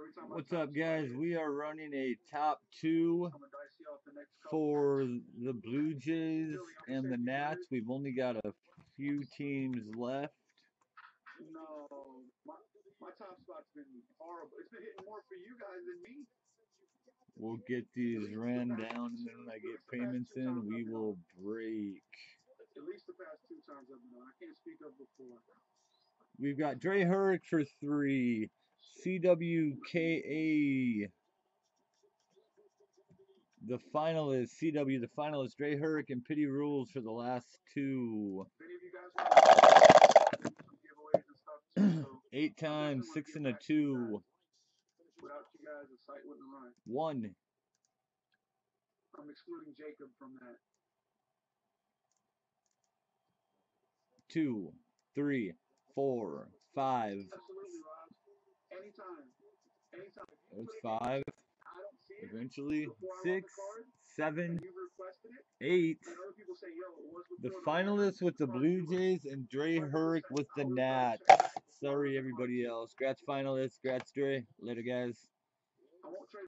What's up, guys? We are running a top two for the Blue Jays and the Nats. We've only got a few teams left. No, my top spot's been horrible. It's been hitting more for you guys than me. We'll get these ran down, and then when I get payments in, we will break. At least the past 2 times I've been on. I can't speak of before. We've got Dre Hurrick for 3. CWKA, the finalists. CW, the finalists. Dre Hurrick and Pity Rules for the last 2. If any of you guys want some giveaways and stuff too, so 8 times, 6 and a 2. Without you guys, the site wouldn't run. 1. I'm excluding Jacob from that. 2, 3, 4, 5. Absolutely, Rob. Anytime. There's 5. Eventually, 6, 7, 8. The finalists with the Blue Jays and Dre Hurrick with the Nats. Sorry, everybody else. Congrats, finalists. Congrats, Dre. Later, guys.